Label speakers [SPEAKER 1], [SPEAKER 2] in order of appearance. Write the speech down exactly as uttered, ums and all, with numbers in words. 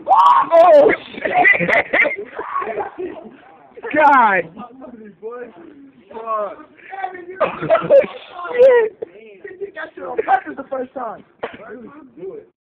[SPEAKER 1] Oh, shit! God! Oh, shit!
[SPEAKER 2] You got you on purpose the first time.